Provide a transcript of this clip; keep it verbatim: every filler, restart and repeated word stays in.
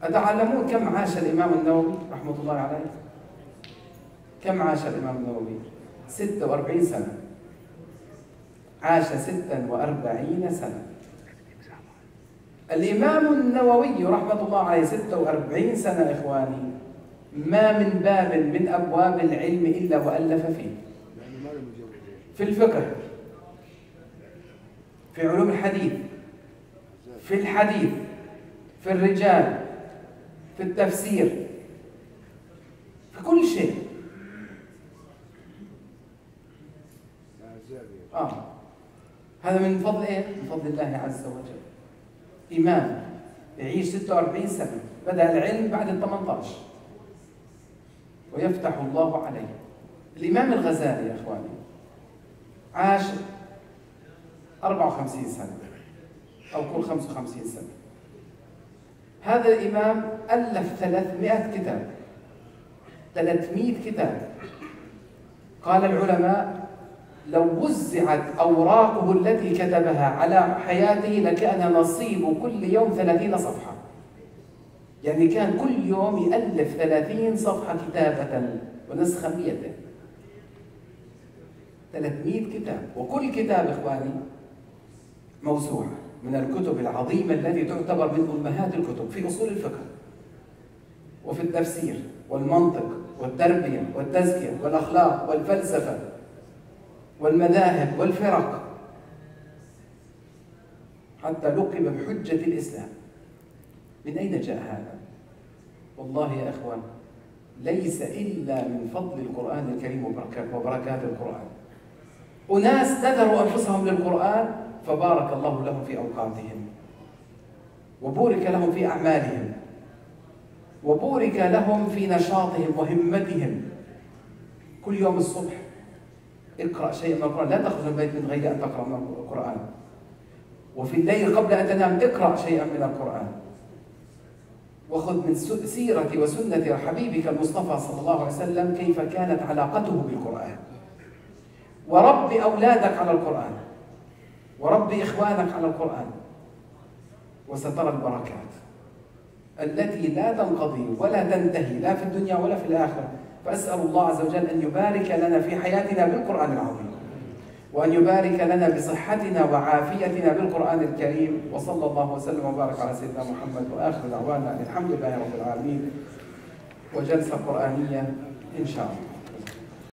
أتعلمون كم عاش الإمام النووي رحمة الله عليه؟ كم عاش الإمام النووي؟ ستة وأربعين سنة. عاش ستة وأربعين سنة. الإمام النووي رحمة الله عليه ستة وأربعين سنة إخواني، ما من باب من أبواب العلم إلا وألف فيه. في الفقه، في علوم الحديث، في الحديث، في الرجال، في التفسير، في كل شيء. آه. هذا من فضل إيه؟ من فضل الله عز وجل. إمام يعيش ستة وأربعين سنة، بدأ العلم بعد ال ثمانية عشر ويفتح الله عليه. الإمام الغزالي يا إخواني عاش أربعة وخمسين سنة أو كل خمسة وخمسين سنة. هذا الإمام ألف ثلاثمائة كتاب، ثلاثمائة كتاب. قال العلماء لو وزعت أوراقه التي كتبها على حياته لكان نصيب كل يوم ثلاثين صفحة. يعني كان كل يوم يألف ثلاثين صفحة كتابة ونسخ مئة. ثلاثمائة كتاب، وكل كتاب إخواني موسوعة من الكتب العظيمة التي تعتبر من أمهات الكتب في أصول الفقه وفي التفسير والمنطق والتربية والتزكية والأخلاق والفلسفة والمذاهب والفرق، حتى لقب بحجة الإسلام. من أين جاء هذا؟ والله يا إخوان ليس إلا من فضل القرآن الكريم وبركات القرآن. أناس نذروا أنفسهم للقرآن فبارك الله لهم في أوقاتهم، وبورك لهم في أعمالهم، وبورك لهم في نشاطهم وهمتهم. كل يوم الصبح اقرأ شيء من القرآن، لا تخرج من البيت من غير أن تقرأ من القرآن. وفي الليل قبل أن تنام اقرأ شيئا من القرآن. وخذ من سيرة وسنة حبيبك المصطفى صلى الله عليه وسلم كيف كانت علاقته بالقرآن. ورب أولادك على القرآن، ورب إخوانك على القرآن، وسترى البركات التي لا تنقضي ولا تنتهي لا في الدنيا ولا في الآخرة. فأسأل الله عز وجل أن يبارك لنا في حياتنا بالقرآن العظيم، وأن يبارك لنا بصحتنا وعافيتنا بالقرآن الكريم. وصلى الله وسلم وبارك على سيدنا محمد، وآخر دعوانا الحمد لله رب العالمين. وجلسة قرآنية إن شاء الله.